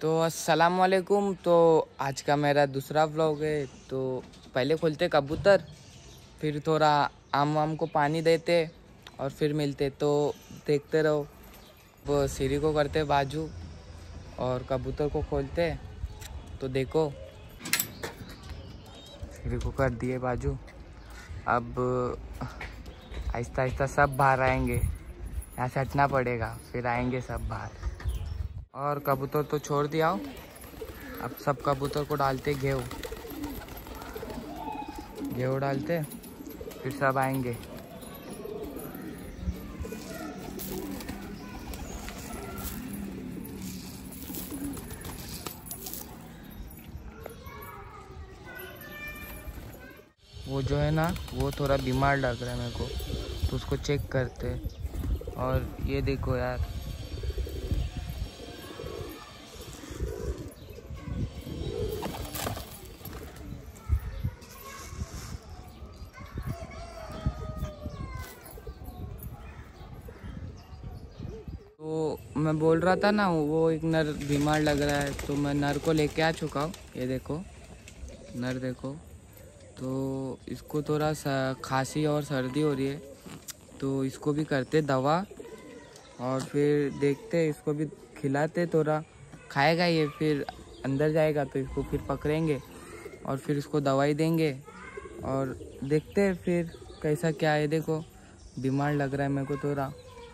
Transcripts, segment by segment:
तो अस्सलाम वालेकुम। तो आज का मेरा दूसरा व्लॉग है। तो पहले खोलते कबूतर, फिर थोड़ा आम वाम को पानी देते और फिर मिलते। तो देखते रहो। वो सीढ़ी को करते बाजू और कबूतर को खोलते। तो देखो सीढ़ी को कर दिए बाजू। अब आहिस्ता आहिस्ता सब बाहर आएंगे। यहाँ से हटना पड़ेगा, फिर आएंगे सब बाहर। और कबूतर तो छोड़ दिया हो। अब सब कबूतर को डालते गेहूँ डालते, फिर सब आएंगे। वो जो है ना, वो थोड़ा बीमार लग रहा है मेरे को, तो उसको चेक करते। और ये देखो यार, तो मैं बोल रहा था ना, वो एक नर बीमार लग रहा है, तो मैं नर को लेके आ चुका हूँ। ये देखो नर देखो। तो इसको थोड़ा सा खांसी और सर्दी हो रही है, तो इसको भी करते दवा और फिर देखते, इसको भी खिलाते। थोड़ा खाएगा ये, फिर अंदर जाएगा तो इसको फिर पकड़ेंगे और फिर इसको दवाई देंगे और देखते फिर कैसा क्या है। देखो बीमार लग रहा है मेरे को थोड़ा,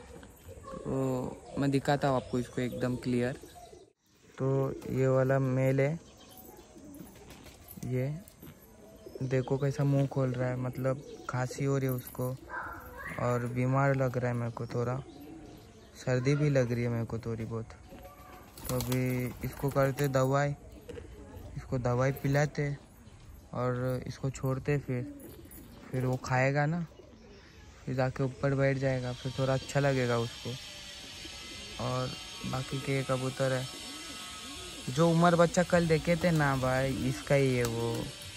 तो मैं दिखाता हूँ आपको इसको एकदम क्लियर। तो ये वाला मेल है, ये देखो कैसा मुंह खोल रहा है, मतलब खांसी हो रही है उसको और बीमार लग रहा है मेरे को, थोड़ा सर्दी भी लग रही है मेरे को थोड़ी बहुत। तो अभी इसको करते दवाई, इसको दवाई पिलाते और इसको छोड़ते। फिर वो खाएगा ना, फिर जाके ऊपर बैठ जाएगा, फिर थोड़ा अच्छा लगेगा उसको। और बाकी के कबूतर है जो उमर बच्चा कल देखे थे ना भाई, इसका ही है वो।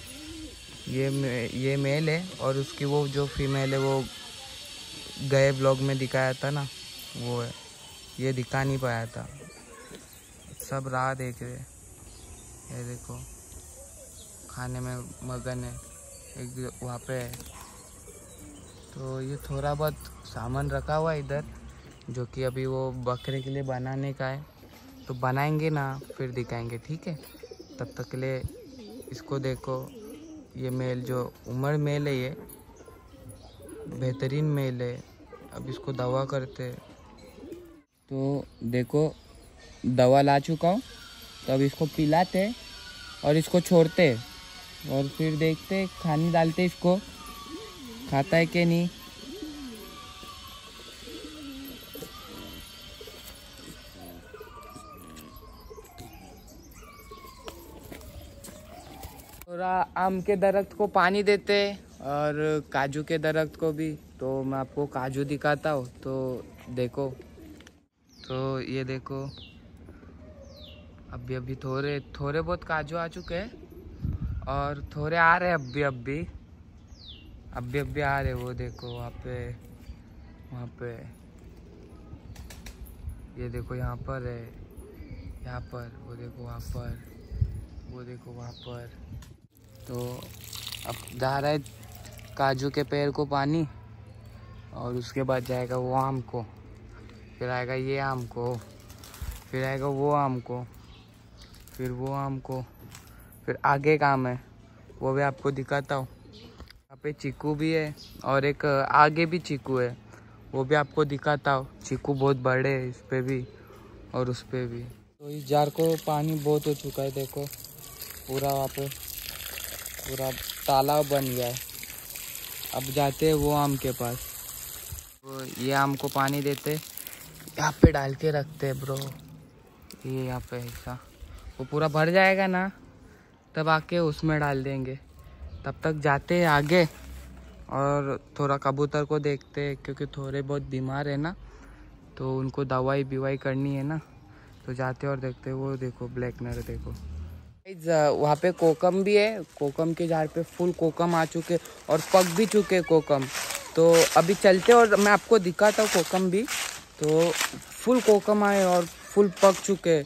ये मेल है और उसकी वो जो फीमेल है वो गए ब्लॉग में दिखाया था ना, वो है। ये दिखा नहीं पाया था। सब राह देख रहे, ये देखो खाने में मगन है, एक वहाँ पे है। तो ये थोड़ा बहुत सामान रखा हुआ है इधर, जो कि अभी वो बकरे के लिए बनाने का है। तो बनाएंगे ना, फिर दिखाएंगे, ठीक है। तब तक के लिए इसको देखो। ये मेल जो उमर मेल है, ये बेहतरीन मेल है। अब इसको दवा करते। तो देखो दवा ला चुका हूँ, तो अब इसको पिलाते और इसको छोड़ते और फिर देखते, खाने डालते इसको, खाता है कि नहीं। थोड़ा आम के दरख्त को पानी देते और काजू के दरख्त को भी। तो मैं आपको काजू दिखाता हूँ, तो देखो। तो ये देखो, अभी थोड़े बहुत काजू आ चुके हैं और थोड़े आ रहे हैं अभी आ रहे। वो देखो वहाँ पे ये देखो, यहाँ पर है, यहाँ पर वो देखो, वहाँ पर वो देखो, वहाँ पर। तो अब जा रहा है काजू के पेड़ को पानी और उसके बाद जाएगा वो आम को, फिर आएगा ये आम को, फिर आएगा वो आम को, फिर वो आम को, फिर आगे का आम है, वो भी आपको दिखाता हूँ। यहाँ पे चीकू भी है और एक आगे भी चीकू है, वो भी आपको दिखाता हूँ। चीकू बहुत बड़े है इस पे भी और उस पे भी। तो इस जार को पानी बहुत हो चुका है, देखो पूरा वहाँ पे पूरा तालाब बन गया है। अब जाते हैं वो आम के पास, तो ये आम को पानी देते, यहाँ पे डाल के रखते हैं ब्रो। ये यहाँ पे ऐसा वो पूरा भर जाएगा ना, तब आके उसमें डाल देंगे। तब तक जाते हैं आगे और थोड़ा कबूतर को देखते हैं, क्योंकि थोड़े बहुत बीमार है ना, तो उनको दवाई बिवाई करनी है ना। तो जाते और देखते। वो देखो ब्लैक नर देखो, वहाँ पे कोकम भी है। कोकम के झाड़ पे फुल कोकम आ चुके और पक भी चुके कोकम। तो अभी चलते और मैं आपको दिखाता हूँ कोकम भी। तो फुल कोकम आए और फुल पक चुके।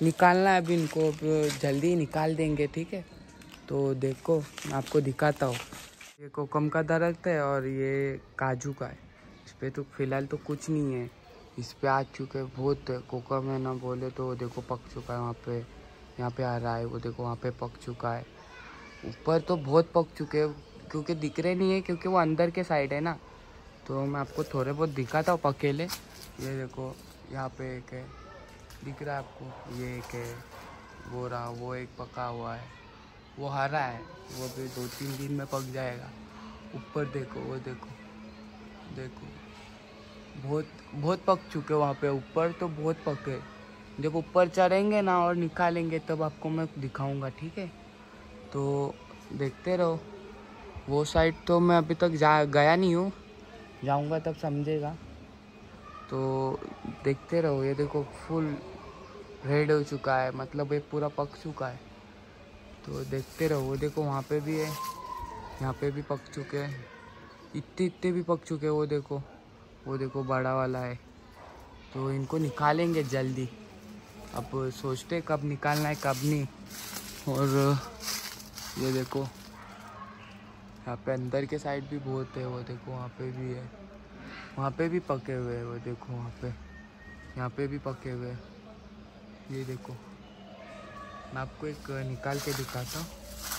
निकालना है अभी इनको, अब जल्दी निकाल देंगे, ठीक है। तो देखो मैं आपको दिखाता हूँ। ये कोकम का दरख्त है और ये काजू का है। इस पर तो फिलहाल तो कुछ नहीं है, इस पे आ चुके बहुत कोकम है ना, बोले तो देखो पक चुका है वहाँ पे, यहाँ पे आ रहा है वो देखो, वहाँ पे पक चुका है। ऊपर तो बहुत पक चुके हैं क्योंकि दिख रहे नहीं है, क्योंकि वो अंदर के साइड है ना। तो मैं आपको थोड़े बहुत दिखाता हूँ पकेले। ये देखो यहाँ पे एक है, दिख रहा है आपको, ये एक है, वो रहा, वो एक पका हुआ है, वो हरा है, वो भी 2-3 दिन में पक जाएगा। ऊपर देखो, वो देखो देखो बहुत बहुत पक चुके वहाँ पे, ऊपर तो बहुत पके। जब ऊपर चढ़ेंगे ना और निकालेंगे तब आपको मैं दिखाऊंगा, ठीक है। तो देखते रहो। वो साइड तो मैं अभी तक गया नहीं हूँ, जाऊंगा तब समझेगा। तो देखते रहो। ये देखो फुल रेड हो चुका है, मतलब ये पूरा पक चुका है। तो देखते रहो। वो देखो वहाँ पे भी है, यहाँ पे भी पक चुके हैं, इतने भी पक चुके हैं। वो देखो बड़ा वाला है। तो इनको निकालेंगे जल्दी। अब सोचते कब निकालना है कब नहीं। और ये देखो यहाँ पे अंदर के साइड भी बहुत है, वो देखो वहाँ पे भी है, वहाँ पे भी पके हुए हैं। वो देखो वहाँ पे, यहाँ पे भी पके हुए हैं। ये देखो मैं आपको एक निकाल के दिखाता हूँ,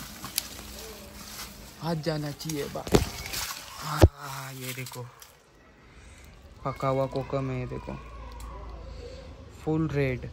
हाथ जाना चाहिए बात। हाँ ये देखो पका हुआ कोकम है, ये देखो फुल रेड।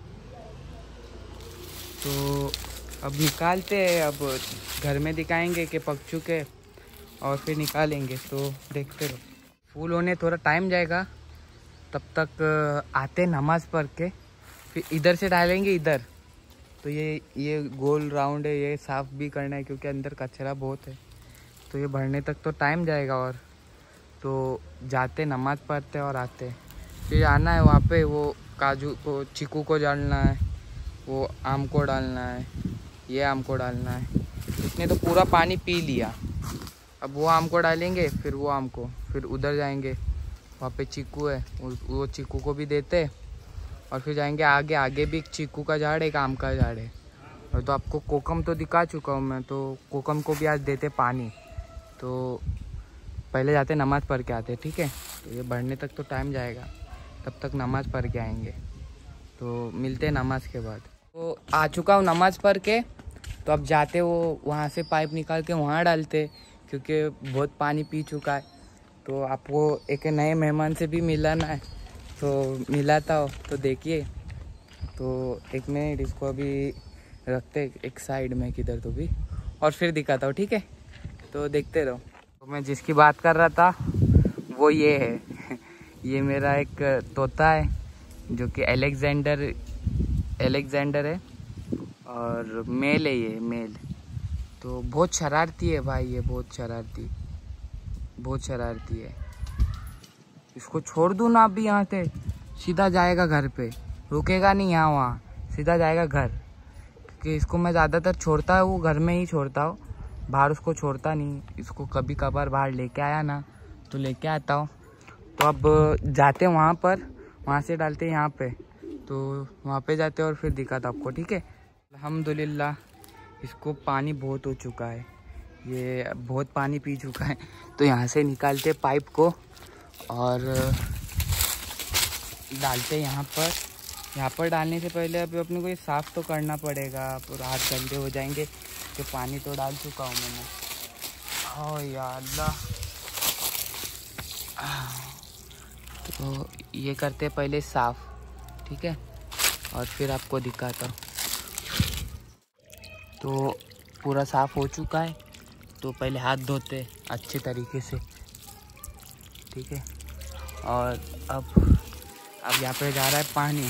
तो अब निकालते हैं, अब घर में दिखाएंगे कि पक चुके और फिर निकालेंगे। तो देखते रहो। फूल होने थोड़ा टाइम जाएगा, तब तक आते नमाज़ पढ़ के फिर इधर से डालेंगे इधर। तो ये गोल राउंड है, ये साफ़ भी करना है क्योंकि अंदर कचरा बहुत है। तो ये भरने तक तो टाइम जाएगा। और तो जाते नमाज़ पढ़ते और आते फिर आना है वहाँ पे, वो काजू को चीकू को डालना है, वो आम को डालना है, ये आम को डालना है। इसने तो पूरा पानी पी लिया। अब वो आम को डालेंगे, फिर वो आम को, फिर उधर जाएंगे, वहाँ पे चीकू है, वो चीकू को भी देते। और फिर जाएंगे आगे, आगे भी एक चीकू का झाड़ है, एक आम का झाड़ है। और तो आपको कोकम तो दिखा चुका हूँ मैं, तो कोकम को भी आज देते पानी। तो पहले जाते नमाज़ पढ़ के आते, ठीक है। तो ये बढ़ने तक तो टाइम जाएगा, तब तक नमाज़ पढ़ के आएंगे। तो मिलते हैं नमाज़ के बाद। तो आ चुका हूँ नमाज़ पढ़ के। तो अब जाते वो वहाँ से पाइप निकाल के वहाँ डालते, क्योंकि बहुत पानी पी चुका है। तो आपको एक नए मेहमान से भी मिलाना है, तो मिलाता हो तो देखिए। तो एक मिनट इसको अभी रखते एक साइड में किधर तो भी, और फिर दिखाता हूँ, ठीक है। तो देखते रहो। तो मैं जिसकी बात कर रहा था वो ये है ये मेरा एक तोता है जो कि एलेक्जेंडर है और मेल है, ये मेल। तो बहुत शरारती है भाई, ये बहुत शरारती है। इसको छोड़ दूँ ना अभी यहाँ से, सीधा जाएगा घर पे, रुकेगा नहीं यहाँ वहाँ, सीधा जाएगा घर। क्योंकि इसको मैं ज़्यादातर छोड़ता हूँ घर में ही छोड़ता हूँ, बाहर उसको छोड़ता नहीं। इसको कभी कभार बाहर लेके आया ना तो लेके आता हूँ। तो अब जाते वहाँ पर, वहाँ से डालते यहाँ पे। तो वहाँ पे जाते और फिर दिखाता आपको, ठीक है। अल्हम्दुलिल्लाह इसको पानी बहुत हो चुका है, ये बहुत पानी पी चुका है। तो यहाँ से निकालते पाइप को और डालते यहाँ पर। यहाँ पर डालने से पहले अभी अपने को ये साफ़ तो करना पड़ेगा, पूरा हाथ गंदे हो जाएंगे। तो पानी तो डाल चुका हूँ मैंने। ओह या अल्लाह। तो ये करते पहले साफ़, ठीक है, और फिर आपको दिखाता हूँ। तो पूरा साफ़ हो चुका है। तो पहले हाथ धोते अच्छे तरीके से, ठीक है। और अब यहाँ पे जा रहा है पानी,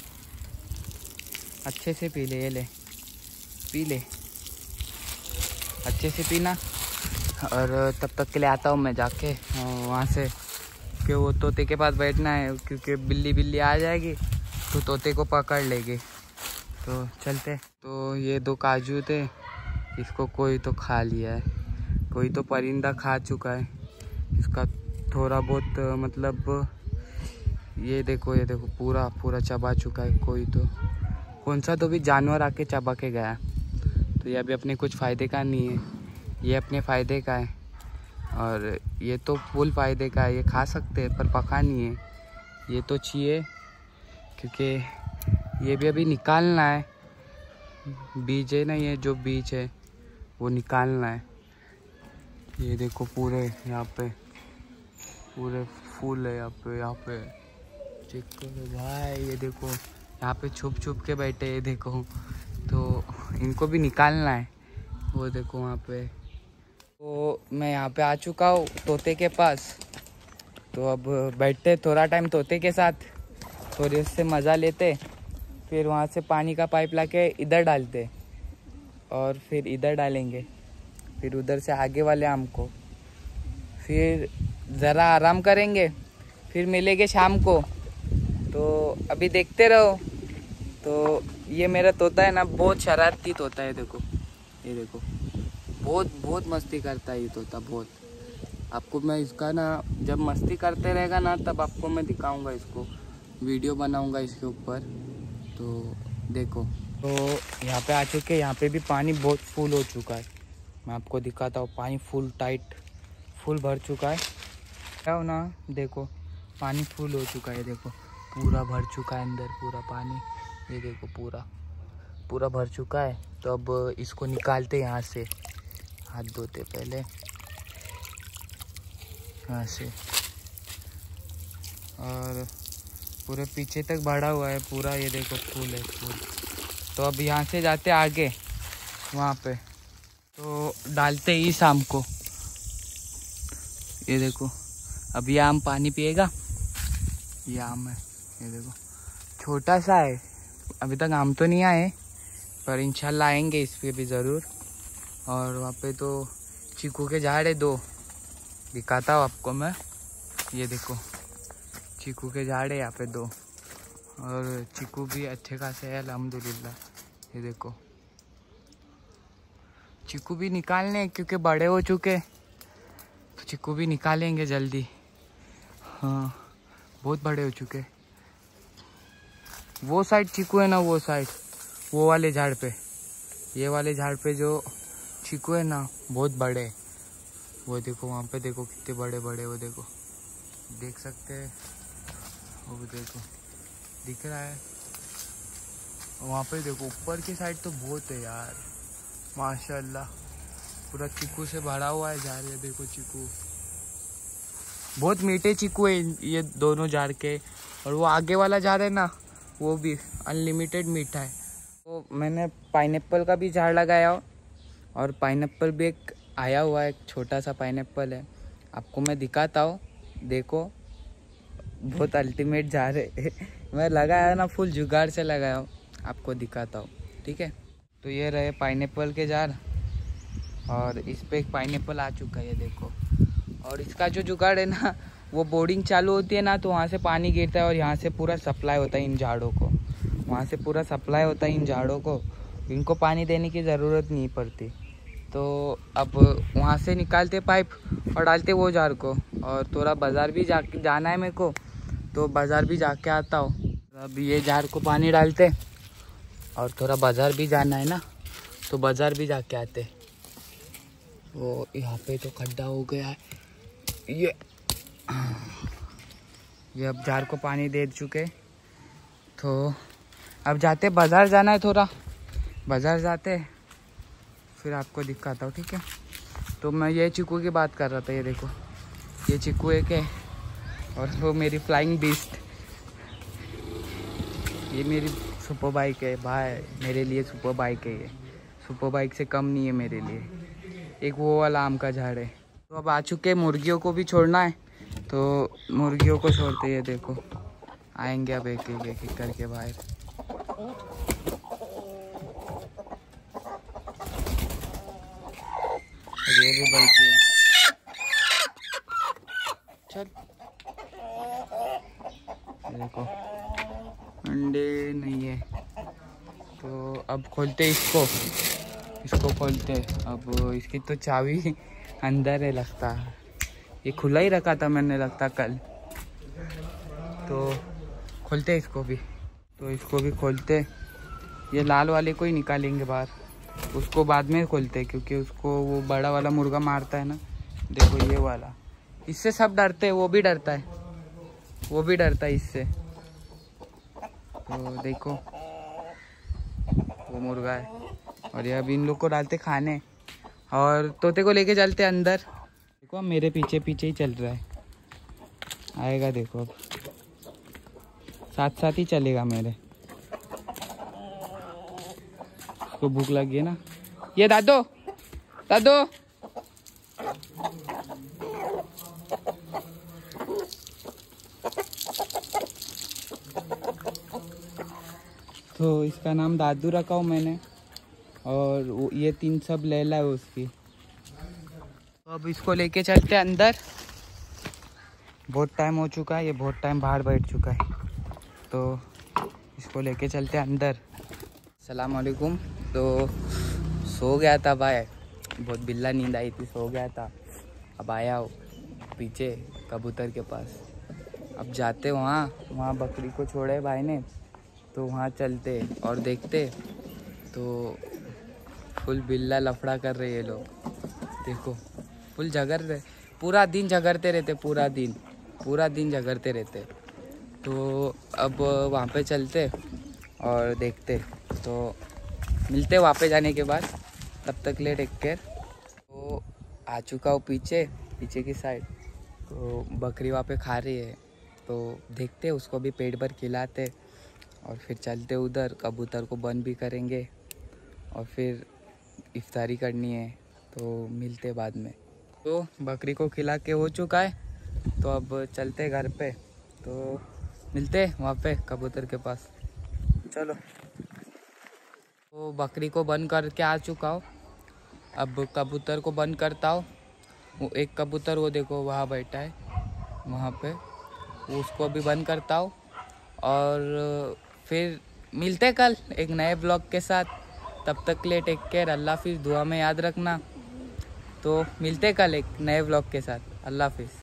अच्छे से पी ले, ये ले, पी ले, अच्छे से पीना। और तब तक के लिए आता हूँ मैं जाके वहाँ से, कि वो तोते के पास बैठना है, क्योंकि बिल्ली आ जाएगी तो तोते को पकड़ लेगी। तो चलते। तो ये 2 काजू थे, इसको कोई तो खा लिया है, कोई तो परिंदा खा चुका है इसका थोड़ा बहुत, मतलब ये देखो पूरा चबा चुका है। कोई कौन सा तो भी जानवर आके चबा के गया। तो ये अभी अपने कुछ फ़ायदे का नहीं है, ये अपने फ़ायदे का है और ये तो फुल फ़ायदे का है। ये खा सकते हैं पर पका नहीं है, ये तो चाहिए क्योंकि ये भी अभी निकालना है। बीज है ना, ये जो बीज है वो निकालना है। ये देखो पूरे यहाँ पे पूरे फूल है यहाँ पे चेक करो भाई। ये देखो यहाँ पे छुप छुप के बैठे, ये देखो। तो इनको भी निकालना है, वो देखो वहाँ पे। तो मैं यहाँ पे आ चुका हूँ तोते के पास। तो अब बैठते थोड़ा टाइम तोते के साथ, थोड़ी उससे मज़ा लेते, फिर वहाँ से पानी का पाइप लाके इधर डालते और फिर इधर डालेंगे, फिर उधर से आगे वाले आम को, फिर ज़रा आराम करेंगे, फिर मिलेंगे शाम को। तो अभी देखते रहो। तो ये मेरा तोता है ना, बहुत शरारती तोता है। देखो ये देखो, बहुत मस्ती करता है ये तोता, बहुत। आपको मैं इसका ना, जब मस्ती करते रहेगा ना तब आपको मैं दिखाऊंगा, इसको वीडियो बनाऊंगा इसके ऊपर। तो देखो, तो यहाँ पे आ चुके, यहाँ पे भी पानी बहुत फुल हो चुका है। मैं आपको दिखाता हूँ, पानी फुल टाइट फुल भर चुका है। क्या हो ना, देखो पानी फुल हो चुका है, देखो पूरा भर चुका है अंदर पूरा पानी। ये देखो पूरा भर चुका है। तो अब इसको निकालते यहाँ से, हाथ धोते पहले यहाँ से, और पूरे पीछे तक भरा हुआ है पूरा। ये देखो फूल है फूल। तो अब यहाँ से जाते आगे वहाँ पे, तो डालते ही शाम को। ये देखो अब ये आम पानी पिएगा, ये आम है, ये देखो छोटा सा है, अभी तक आम तो नहीं आए पर इंशाल्लाह आएंगे इस पे भी ज़रूर। और वहाँ पे तो चीकू के झाड़ है 2, दिखाता हूँ आपको मैं। ये देखो चीकू के झाड़ है यहाँ पे 2, और चीकू भी अच्छे खासे है अल्हम्दुलिल्लाह। ये देखो चीकू भी निकालने क्योंकि बड़े हो चुके, तो चीकू भी निकालेंगे जल्दी। हाँ बहुत बड़े हो चुके। वो साइड चीकू है ना, वो साइड वो वाले झाड़ पे, ये वाले झाड़ पे जो चीकू है ना बहुत बड़े। वो देखो वहाँ पे देखो कितने बड़े बड़े, वो देखो देख सकते हैं, वो देखो दिख रहा है। वहाँ पे देखो ऊपर की साइड तो बहुत है यार, माशाल्लाह पूरा चीकू से भरा हुआ है झाड़। ये देखो चीकू, बहुत मीठे चीकू है ये दोनों झाड़ के। और वो आगे वाला झाड़ है ना, वो भी अनलिमिटेड मीठा है। तो मैंने पाइनएप्पल का भी झाड़ लगाया और पाइनएप्पल भी एक आया हुआ है, एक छोटा सा पाइनएप्पल है, आपको मैं दिखाता हूँ। देखो बहुत अल्टीमेट झाड़ है मैं लगाया ना, फुल जुगाड़ से लगाया हूँ, आपको दिखाता हूँ ठीक है। तो ये रहे पाइनएप्पल के झाड़, और इस पे एक पाइनएप्पल आ चुका है, ये देखो। और इसका जो जुगाड़ है ना, वो बोर्डिंग चालू होती है ना, तो वहाँ से पानी गिरता है और यहाँ से पूरा सप्लाई होता है इन झाड़ों को, वहाँ से पूरा सप्लाई होता है इन झाड़ों को, इनको पानी देने की ज़रूरत नहीं पड़ती। तो अब वहाँ से निकालते पाइप और डालते वो झाड़ को। और थोड़ा बाज़ार भी जाना है मेरे को, तो बाज़ार भी जाके आता हूँ। अब ये झाड़ को पानी डालते और थोड़ा बाज़ार भी जाना है ना, तो बाज़ार भी जाके आते। वो यहाँ पे तो खड्डा हो गया है, ये अब झाड़ को पानी दे चुके। तो अब जाते बाज़ार जाना है, थोड़ा बाज़ार जाते फिर आपको दिखाता हूँ ठीक है। तो मैं ये चीकू की बात कर रहा था, ये देखो ये चीकू एक है, और वो मेरी फ्लाइंग बीस्ट, ये मेरी सुपर बाइक है भाई, मेरे लिए सुपर बाइक है ये, सुपर बाइक से कम नहीं है मेरे लिए। एक वो वाला आम का झाड़ है। तो अब आ चुके, मुर्गियों को भी छोड़ना है, तो मुर्गियों को छोड़ते, ये देखो आएंगे अब एक एक करके बाहर। ये भी बैठी है, चल देखो अंडे नहीं है। तो अब खोलते इसको खोलते। अब इसकी तो चाबी अंदर है लगता है, ये खुला ही रखा था मैंने लगता कल। तो खोलते इसको भी, तो इसको भी खोलते ये लाल वाले को ही निकालेंगे बाहर, उसको बाद में खोलते क्योंकि उसको वो बड़ा वाला मुर्गा मारता है ना। देखो ये वाला, इससे सब डरते हैं, वो भी डरता है, वो भी डरता है इससे। तो देखो वो मुर्गा है और ये अभी इन लोग को डालते खाने और तोते को लेके चलते अंदर। देखो मेरे पीछे पीछे ही चल रहा है, आएगा देखो अब, साथ साथ ही चलेगा मेरे। उसको भूख लगी है ना, ये दादो दादो। तो इसका नाम दादू रखा हूँ मैंने और ये 3 सब लैला है उसकी। तो अब इसको लेके चलते अंदर, बहुत टाइम हो चुका है, ये बहुत टाइम बाहर बैठ चुका है, तो इसको लेके चलते अंदर। अस्सलाम वालेकुम। तो सो गया था भाई, बहुत बिल्ला नींद आई थी, सो गया था। अब आया हो पीछे कबूतर के पास, अब जाते वहाँ बकरी को छोड़े भाई ने, तो वहाँ चलते और देखते तो फुल बिल्ला लफड़ा कर रहे ये लोग। देखो फुल झगड़ रहे, पूरा दिन झगड़ते रहते, पूरा दिन झगड़ते रहते। तो अब वहाँ पे चलते और देखते, तो मिलते वहाँ पे जाने के बाद। तब तक ले टेक केयर। तो आ चुका हूँ पीछे की साइड, तो बकरी वहाँ पे खा रही है, तो देखते उसको भी पेट भर खिलाते और फिर चलते उधर, कबूतर को बंद भी करेंगे और फिर इफ्तारी करनी है, तो मिलते बाद में। तो बकरी को खिला के हो चुका है, तो अब चलते घर पे, तो मिलते वहाँ पे कबूतर के पास। चलो, तो बकरी को बंद करके आ चुका हूँ, अब कबूतर को बंद करता हूँ। वो एक कबूतर वो देखो वहाँ बैठा है वहाँ पे, उसको भी बंद करता हूँ और फिर मिलते कल एक नए ब्लॉग के साथ। तब तक के लिए टेक केयर, अल्लाह हाफिज़, दुआ में याद रखना। तो मिलते कल एक नए ब्लॉग के साथ, अल्लाह हाफिज़।